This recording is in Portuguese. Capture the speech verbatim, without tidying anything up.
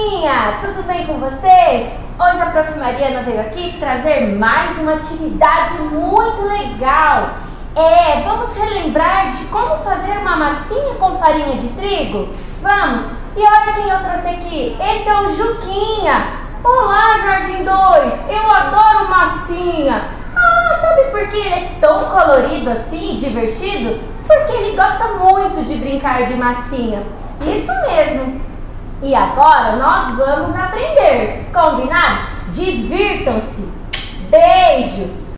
turminha! Tudo bem com vocês? Hoje a Prof. Mariana veio aqui trazer mais uma atividade muito legal. É, vamos relembrar de como fazer uma massinha com farinha de trigo? Vamos! E olha quem eu trouxe aqui, esse é o Juquinha. Olá, Jardim dois, eu adoro massinha. Ah, sabe por que ele é tão colorido assim, divertido? Porque ele gosta muito de brincar de massinha. Isso mesmo! E agora nós vamos aprender, combinado? Divirtam-se! Beijos!